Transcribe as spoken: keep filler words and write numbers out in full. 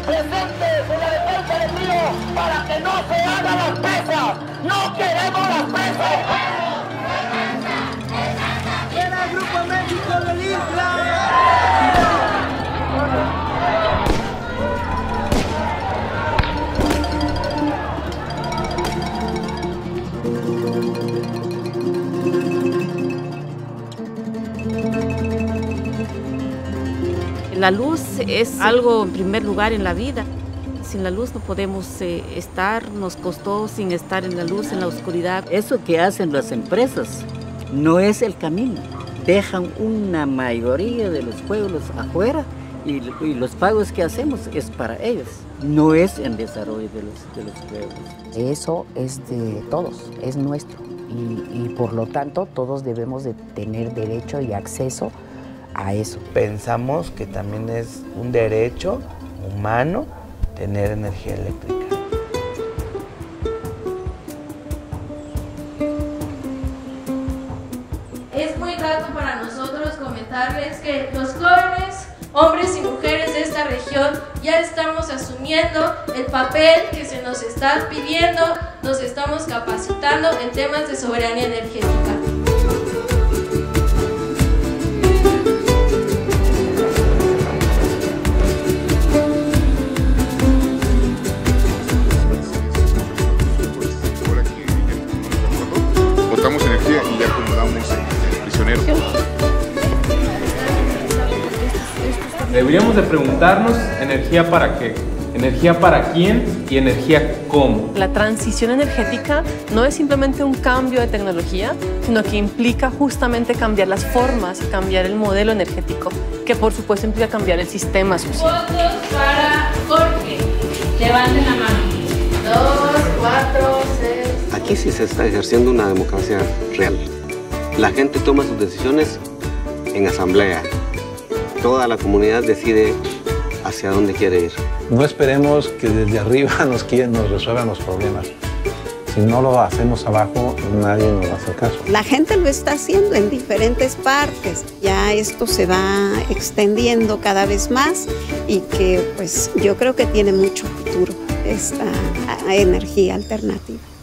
presentes en la defensa del río para que no se hagan las presas. No queremos las presas. ¡Era el Grupo México del Isla! La luz es algo en primer lugar en la vida. Sin la luz no podemos eh, estar, nos costó sin estar en la luz, en la oscuridad. Eso que hacen las empresas no es el camino. Dejan una mayoría de los pueblos afuera y, y los pagos que hacemos es para ellos. No es en desarrollo de los, de los pueblos. Eso es de todos, es nuestro. Y, y por lo tanto todos debemos de tener derecho y acceso a eso. Pensamos que también es un derecho humano tener energía eléctrica. Es muy grato para nosotros comentarles que los jóvenes, hombres y mujeres de esta región ya estamos asumiendo el papel que se nos está pidiendo, nos estamos capacitando en temas de soberanía energética. Botamos energía y ya acomodamos el prisionero. Deberíamos de preguntarnos energía para qué, energía para quién y energía cómo. La transición energética no es simplemente un cambio de tecnología, sino que implica justamente cambiar las formas, cambiar el modelo energético, que por supuesto implica cambiar el sistema social. Votos para Jorge. Levanten la mano. Dos, cuatro, seis. Aquí sí se está ejerciendo una democracia real. La gente toma sus decisiones en asamblea. Toda la comunidad decide hacia dónde quiere ir. No esperemos que desde arriba nos, quieren, nos resuelvan los problemas. Si no lo hacemos abajo, nadie nos va a hacer caso. La gente lo está haciendo en diferentes partes. Ya esto se va extendiendo cada vez más y que pues yo creo que tiene mucho futuro esta energía alternativa.